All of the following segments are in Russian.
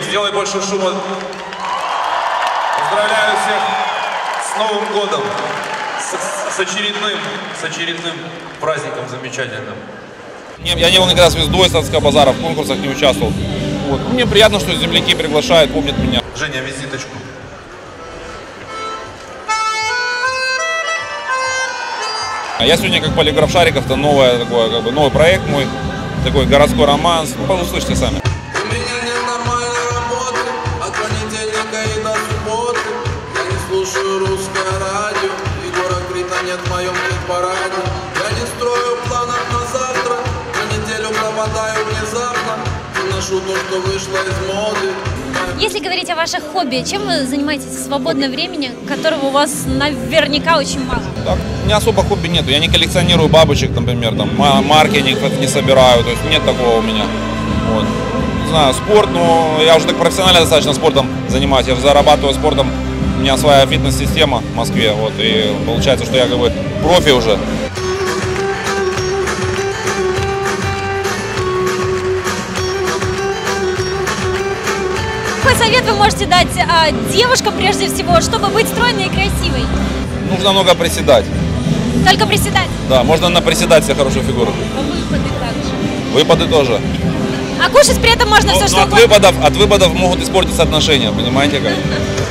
сделай больше шума. Поздравляю всех с Новым годом, с очередным праздником замечательным. Я не был никогда звездой Садского базара, в конкурсах не участвовал. Вот. Мне приятно, что земляки приглашают, помнят меня. Женя, визиточку. Я сегодня как полиграф Шариков, это новый проект мой, такой городской романс. Ну, услышьте сами. У меня нет нормальной работы, от понедельника и до субботы. Я не слушаю русское радио, Егора Крита нет в моем хит-параде. Я не строю планов на завтра, на неделю пропадаю внезапно. Ношу то, что вышло из моды. Если говорить о ваших хобби, чем вы занимаетесь в свободное времени, которого у вас наверняка очень мало? Так, у меня особо хобби нету. Я не коллекционирую бабочек, например, там, марки не собираю, то есть нет такого у меня. Вот. Не знаю, спорт, но я уже так профессионально достаточно спортом занимаюсь. Я же зарабатываю спортом, у меня своя фитнес-система в Москве, вот, и получается, что я как бы профи уже. Какой совет вы можете дать девушкам прежде всего, чтобы быть стройной и красивой? Нужно много приседать. Только приседать? Да, можно наприседать себе хорошую фигуру. А выпады также? Выпады тоже. А кушать при этом можно все, что угодно. От выпадов могут испортиться отношения, понимаете как?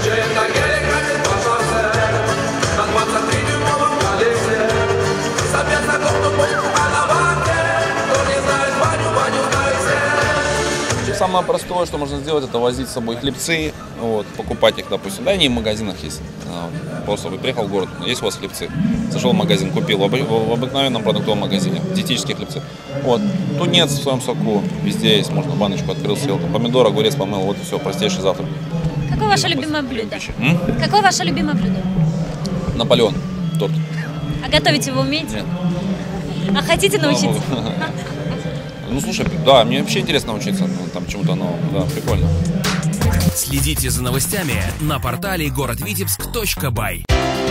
Самое простое, что можно сделать, это возить с собой хлебцы, вот, покупать их, допустим, да, они в магазинах есть. Просто вы приехал в город, есть у вас хлебцы, зашел в магазин, купил в обыкновенном продуктовом магазине, диетические хлебцы. Вот, тунец в своем соку, везде есть, можно баночку открыл, съел, помидор, огурец помыл, вот и все, простейший завтрак. Какое ваше любимое блюдо? Какое ваше любимое блюдо? Наполеон, торт. А готовить его умеете? Нет. А хотите научиться? Ну, слушай, да, мне вообще интересно учиться там чему-то новому, да, прикольно. Следите за новостями на портале городвитебск.бай.